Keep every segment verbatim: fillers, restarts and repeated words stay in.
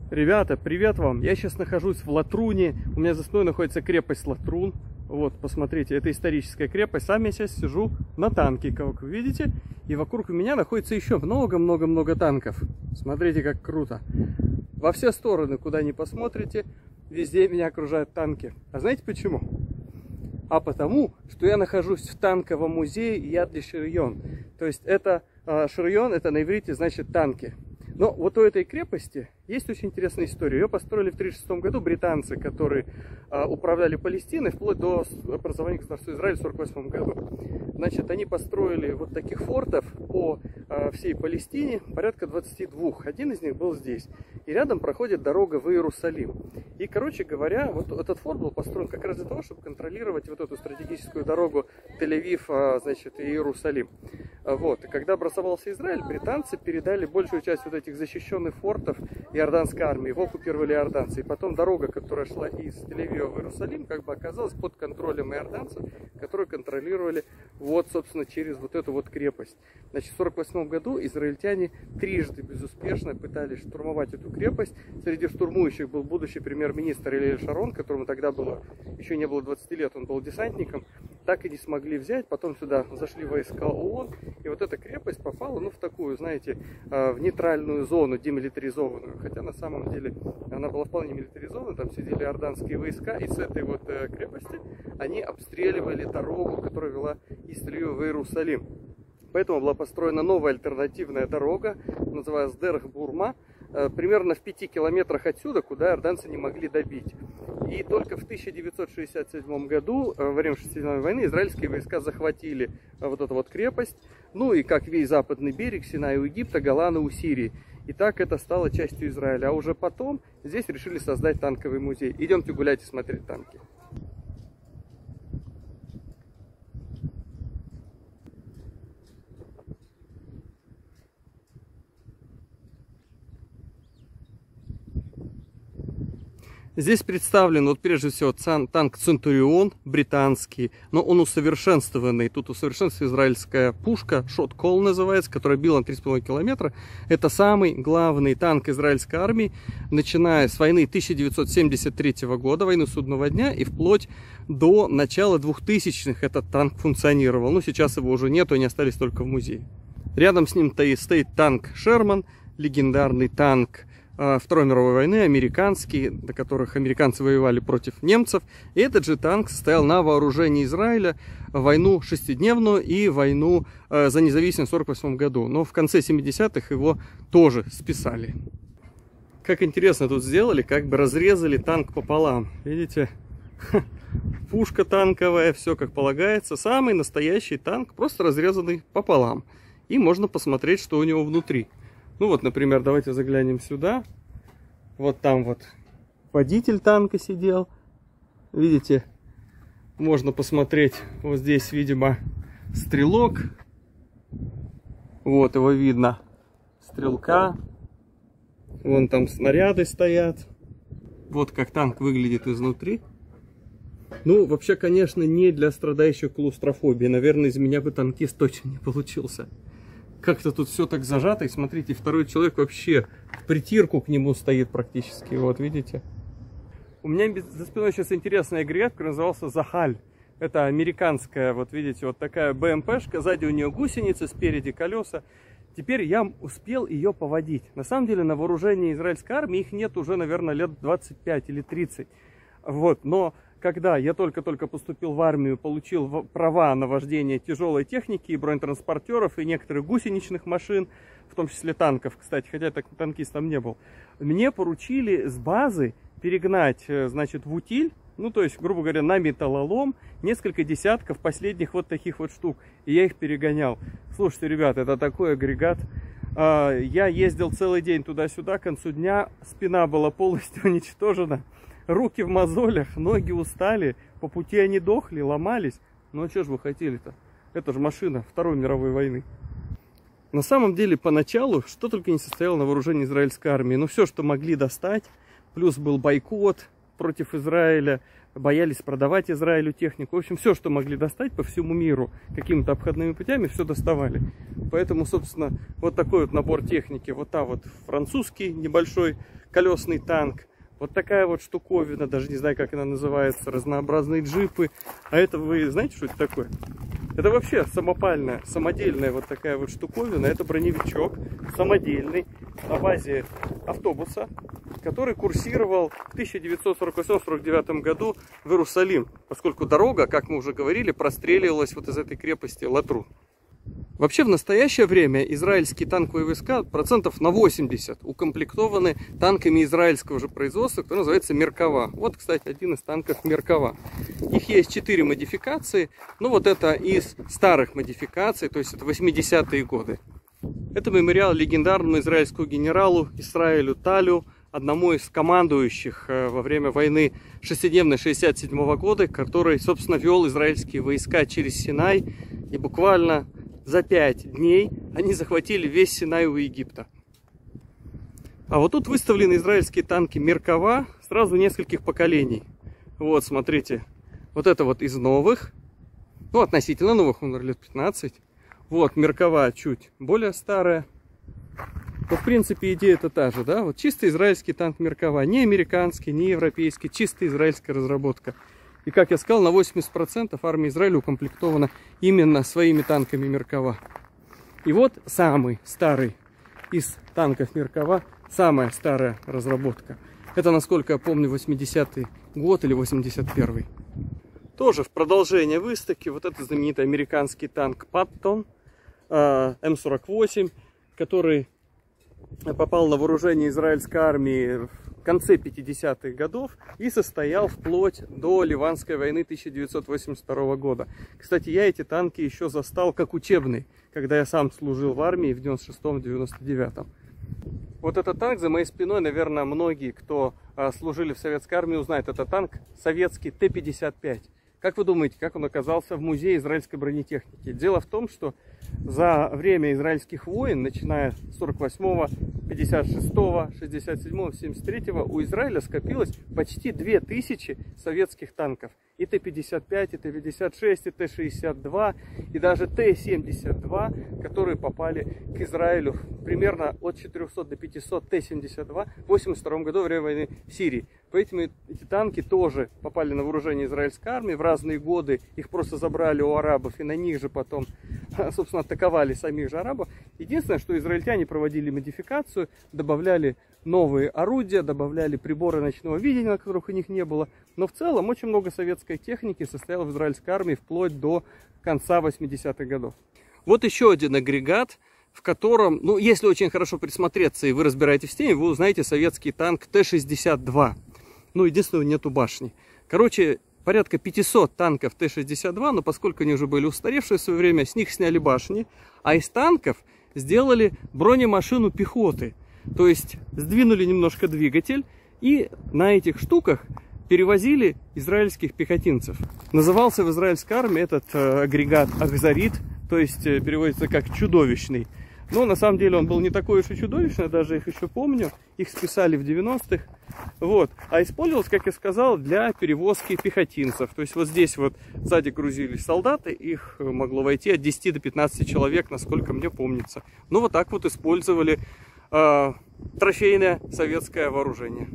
Ребята, привет вам! Я сейчас нахожусь в Латруне. У меня за спиной находится крепость Латрун. Вот, посмотрите, это историческая крепость. Сам я сейчас сижу на танке, как вы видите. И вокруг меня находится еще много-много-много танков. Смотрите, как круто. Во все стороны, куда ни посмотрите, везде меня окружают танки. А знаете почему? А потому, что я нахожусь в танковом музее Яд Леширьон. То есть это э, Ширьон, это на иврите значит танки. Но вот у этой крепости есть очень интересная история. Ее построили в тысяча девятьсот тридцать шестом году британцы, которые а, управляли Палестиной вплоть до образования государства Израиль в сорок восьмом году. Значит, они построили вот таких фортов по а, всей Палестине, порядка двадцати двух. Один из них был здесь. И рядом проходит дорога в Иерусалим. И, короче говоря, вот этот форт был построен как раз для того, чтобы контролировать вот эту стратегическую дорогу Тель-Авив, а, значит, и Иерусалим. А, вот. И когда образовался Израиль, британцы передали большую часть вот этих защищенных фортов иорданской армии, его оккупировали иорданцы. И потом дорога, которая шла из Тель-Авива в Иерусалим, как бы оказалась под контролем иорданцев, которые контролировали вот, собственно, через вот эту вот крепость. Значит, в сорок восьмом году израильтяне трижды безуспешно пытались штурмовать эту крепость. Среди штурмующих был будущий премьер-министр Элиэль Шарон, которому тогда было, еще не было двадцати лет, он был десантником. Так и не смогли взять, потом сюда зашли войска ООН, и вот эта крепость попала, ну, в такую, знаете, в нейтральную зону, демилитаризованную, хотя на самом деле она была вполне милитаризована, там сидели иорданские войска, и с этой вот крепости они обстреливали дорогу, которая вела из Тель-Авива в Иерусалим. Поэтому была построена новая альтернативная дорога, называется Дерх-Бурма, примерно в пяти километрах отсюда, куда иорданцы не могли добить. И только в тысяча девятьсот шестьдесят седьмом году, во время шестидневной войны, израильские войска захватили вот эту вот крепость, ну и как весь западный берег, Синай у Египта, Голлана у Сирии. И так это стало частью Израиля. А уже потом здесь решили создать танковый музей. Идемте гулять и смотреть танки. Здесь представлен, вот прежде всего, танк Центурион, британский, но он усовершенствованный. Тут усовершенствована израильская пушка, Шот-Кол называется, которая била на три с половиной километра. Это самый главный танк израильской армии, начиная с войны тысяча девятьсот семьдесят третьего года, войны Судного дня, и вплоть до начала двухтысячных этот танк функционировал. Но сейчас его уже нету, они остались только в музее. Рядом с ним стоит танк Шерман, легендарный танк Второй мировой войны, американский, до которых американцы воевали против немцев. И этот же танк стоял на вооружении Израиля в войну шестидневную и войну э, за независимость в сорок восьмом году. Но в конце семидесятых его тоже списали. Как интересно тут сделали, как бы разрезали танк пополам. Видите? Пушка танковая, все как полагается. Самый настоящий танк, просто разрезанный пополам. И можно посмотреть, что у него внутри. Ну вот, например, давайте заглянем сюда. Вот там вот водитель танка сидел. Видите, можно посмотреть. Вот здесь, видимо, стрелок. Вот его видно. Стрелка. Вон там снаряды стоят. Вот как танк выглядит изнутри. Ну, вообще, конечно, не для страдающих клаустрофобией. Наверное, из меня бы танкист точно не получился. Как-то тут все так зажато, и смотрите, второй человек вообще в притирку к нему стоит практически, вот видите. У меня за спиной сейчас интересный агрегат, который назывался Захаль. Это американская, вот видите, вот такая БМПшка, сзади у нее гусеницы, спереди колеса. Теперь я успел ее поводить. На самом деле на вооружении израильской армии их нет уже, наверное, лет двадцать пять или тридцать. Вот, но когда я только-только поступил в армию, получил права на вождение тяжелой техники, и бронетранспортеров, и некоторых гусеничных машин, в том числе танков, кстати, хотя я так танкистом не был, мне поручили с базы перегнать, значит, в утиль, ну, то есть, грубо говоря, на металлолом, несколько десятков последних вот таких вот штук, и я их перегонял. Слушайте, ребят, это такой агрегат. Я ездил целый день туда-сюда, к концу дня спина была полностью уничтожена. Руки в мозолях, ноги устали, по пути они дохли, ломались. Ну а что же вы хотели-то? Это же машина Второй мировой войны. На самом деле, поначалу, что только не состояло на вооружении израильской армии. Ну все, что могли достать, плюс был бойкот, против Израиля, боялись продавать Израилю технику. В общем, все, что могли достать по всему миру какими-то обходными путями, все доставали. Поэтому, собственно, вот такой вот набор техники. Вот та вот французский небольшой колесный танк. Вот такая вот штуковина, даже не знаю, как она называется, разнообразные джипы. А это вы знаете, что это такое? Это вообще самопальная, самодельная вот такая вот штуковина. Это броневичок самодельный на базе автобуса, который курсировал в тысяча девятьсот сорок восьмом — сорок девятом году в Иерусалим, поскольку дорога, как мы уже говорили, простреливалась вот из этой крепости Латрун. Вообще в настоящее время израильские танковые войска процентов на восемьдесят укомплектованы танками израильского же производства, который называется Меркава. Вот, кстати, один из танков Меркава. Их есть четыре модификации, ну вот это из старых модификаций, то есть это восьмидесятые годы. Это мемориал легендарному израильскому генералу Исраэлю Талю, одному из командующих во время войны шестидневной шестьдесят седьмого года, который, собственно, вел израильские войска через Синай, и буквально за пять дней они захватили весь Синай у Египта. А вот тут выставлены израильские танки Меркава сразу нескольких поколений. Вот, смотрите, вот это вот из новых, ну, относительно новых, он лет пятнадцать. Вот, Меркава чуть более старая. Но, в принципе, идея-то та же, да? Вот чисто израильский танк Меркава, не американский, не европейский, чисто израильская разработка. И, как я сказал, на восемьдесят процентов армия Израиля укомплектована именно своими танками Меркава. И вот самый старый из танков Меркава, самая старая разработка. Это, насколько я помню, восьмидесятый год или восемьдесят первый. Тоже в продолжение выставки вот этот знаменитый американский танк Паттон эм сорок восемь, который попал на вооружение израильской армии в конце пятидесятых годов и состоял вплоть до Ливанской войны тысяча девятьсот восемьдесят второго года. Кстати, я эти танки еще застал как учебный, когда я сам служил в армии в девяносто шестом — девяносто девятом. Вот этот танк за моей спиной, наверное, многие, кто а, служили в советской армии, узнают. Это танк советский Т пятьдесят пять. Как вы думаете, как он оказался в музее израильской бронетехники? Дело в том, что за время израильских войн, начиная с сорок восьмого, пятьдесят шестого, шестьдесят седьмого, семьдесят третьего, у Израиля скопилось почти две тысячи советских танков. И Т пятьдесят пять, и Т пятьдесят шесть, и Т шестьдесят два, и даже Т семьдесят два, которые попали к Израилю примерно от четырехсот до пятисот Т семьдесят два в восемьдесят втором году во время войны в Сирии. Поэтому эти танки тоже попали на вооружение израильской армии в разные годы. Их просто забрали у арабов и на них же потом, собственно, атаковали самих же арабов. Единственное, что израильтяне проводили модификацию, добавляли новые орудия, добавляли приборы ночного видения, на которых у них не было. Но в целом очень много советской техники состояло в израильской армии вплоть до конца восьмидесятых годов. Вот еще один агрегат, в котором, ну, если очень хорошо присмотреться и вы разбираетесь в теме, вы узнаете советский танк Т шестьдесят два. Ну, единственного, нету башни. Короче, порядка пятисот танков Т шестьдесят два, но поскольку они уже были устаревшие в свое время, с них сняли башни, а из танков сделали бронемашину пехоты. То есть сдвинули немножко двигатель и на этих штуках перевозили израильских пехотинцев. Назывался в израильской армии этот э, агрегат Ахзарит, то есть э, переводится как чудовищный. Но на самом деле он был не такой уж и чудовищный, даже их еще помню. Их списали в девяностых. Вот. А использовался, как я сказал, для перевозки пехотинцев. То есть вот здесь вот сзади грузились солдаты. Их могло войти от десяти до пятнадцати человек, насколько мне помнится. Ну вот так вот использовали э, трофейное советское вооружение.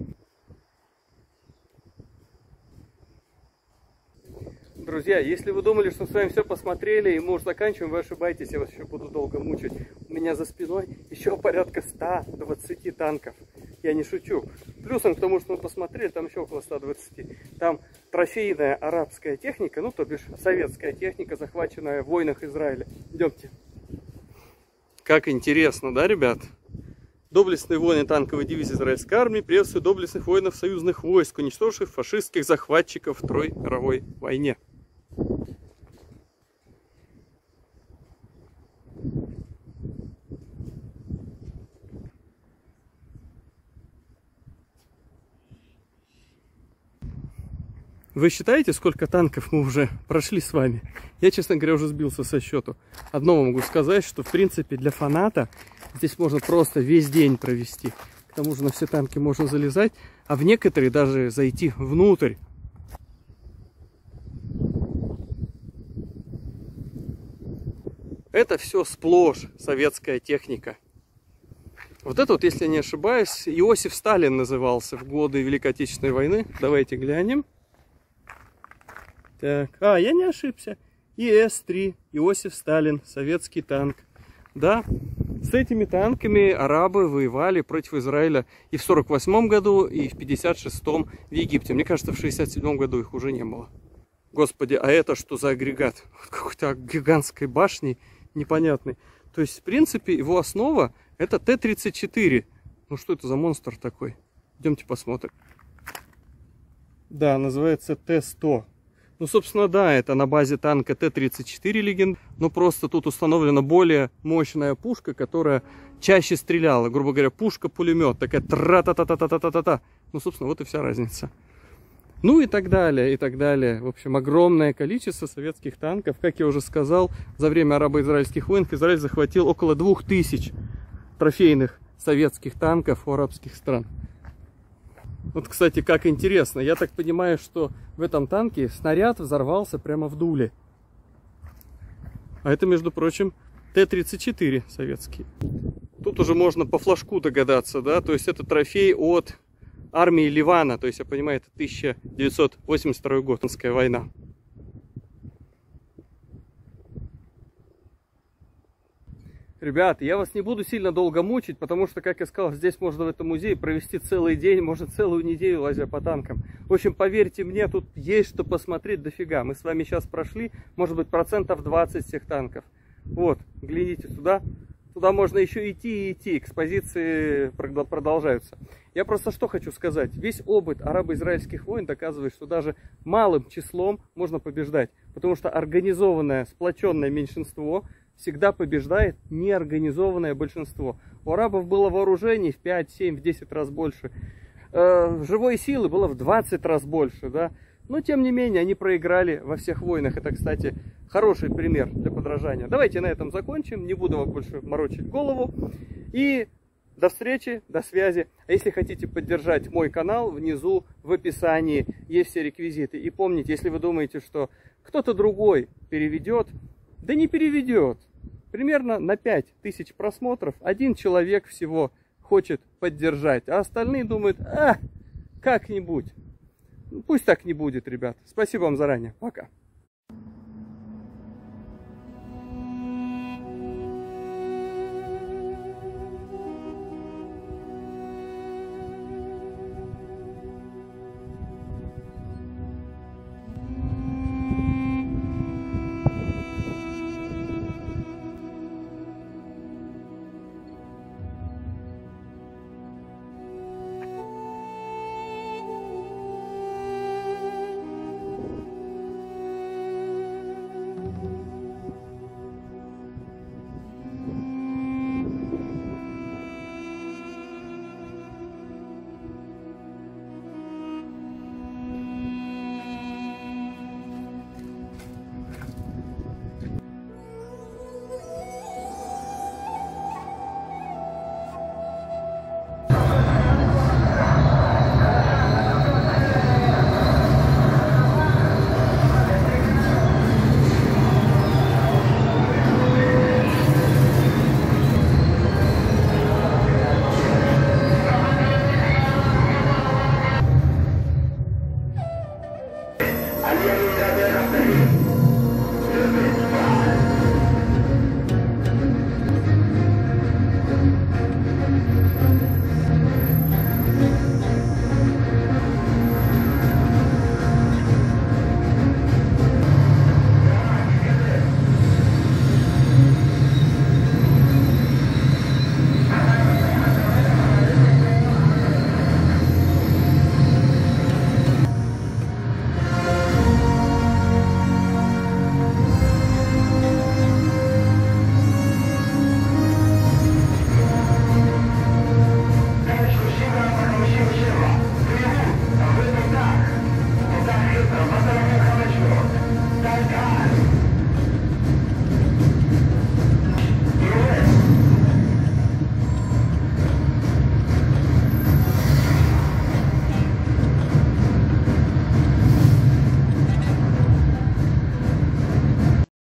Друзья, если вы думали, что с вами все посмотрели и мы уже заканчиваем, вы ошибаетесь, я вас еще буду долго мучить. У меня за спиной еще порядка ста двадцати танков. Я не шучу. Плюсом к тому, что мы посмотрели, там еще около ста двадцати. Там трофейная арабская техника, ну то бишь советская техника, захваченная в войнах Израиля. Идемте. Как интересно, да, ребят? Доблестные воины танковой дивизии израильской армии приветствуют доблестных воинов союзных войск, уничтоживших фашистских захватчиков в Второй мировой войне. Вы считаете, сколько танков мы уже прошли с вами? Я, честно говоря, уже сбился со счету. Одно могу сказать, что, в принципе, для фаната здесь можно просто весь день провести. К тому же на все танки можно залезать, а в некоторые даже зайти внутрь. Это все сплошь советская техника. Вот это вот, если я не ошибаюсь, Иосиф Сталин назывался в годы Великой Отечественной войны. Давайте глянем. Так, а, я не ошибся. И эс три, Иосиф Сталин, советский танк. Да, с этими танками арабы воевали против Израиля и в сорок восьмом году, и в пятьдесят шестом в Египте. Мне кажется, в шестьдесят седьмом году их уже не было. Господи, а это что за агрегат? Какой-то гигантской башни непонятный. То есть, в принципе, его основа это Т тридцать четыре. Ну что это за монстр такой? Идемте посмотрим. Да, называется Т сто. Ну, собственно, да, это на базе танка Т тридцать четыре легенд. Но просто тут установлена более мощная пушка, которая чаще стреляла. Грубо говоря, пушка-пулемет. Такая тра-та-та-та-та-та-та-та. Ну, собственно, вот и вся разница. Ну и так далее, и так далее. В общем, огромное количество советских танков. Как я уже сказал, за время арабо-израильских войн Израиль захватил около двух тысяч трофейных советских танков у арабских стран. Вот, кстати, как интересно. Я так понимаю, что в этом танке снаряд взорвался прямо в дуле. А это, между прочим, Т тридцать четыре советский. Тут уже можно по флажку догадаться, да? То есть это трофей от армии Ливана. То есть, я понимаю, это тысяча девятьсот восемьдесят второй год, Ливанская война. Ребят, я вас не буду сильно долго мучить, потому что, как я сказал, здесь можно в этом музее провести целый день, может целую неделю, лазя по танкам. В общем, поверьте мне, тут есть что посмотреть дофига. Мы с вами сейчас прошли, может быть, процентов двадцать всех танков. Вот, глядите сюда. Туда можно еще идти и идти, экспозиции продолжаются. Я просто что хочу сказать. Весь опыт арабо-израильских войн доказывает, что даже малым числом можно побеждать. Потому что организованное, сплоченное меньшинство всегда побеждает неорганизованное большинство. У арабов было вооружений в пять, семь, в десять раз больше. Э, живой силы было в двадцать раз больше, да. Но, тем не менее, они проиграли во всех войнах. Это, кстати, хороший пример для подражания. Давайте на этом закончим. Не буду вам больше морочить голову. И до встречи, до связи. А если хотите поддержать мой канал, внизу в описании есть все реквизиты. И помните, если вы думаете, что кто-то другой переведет, да не переведет. Примерно на пять тысяч просмотров один человек всего хочет поддержать, а остальные думают, а, как-нибудь. Пусть так не будет, ребят. Спасибо вам заранее. Пока.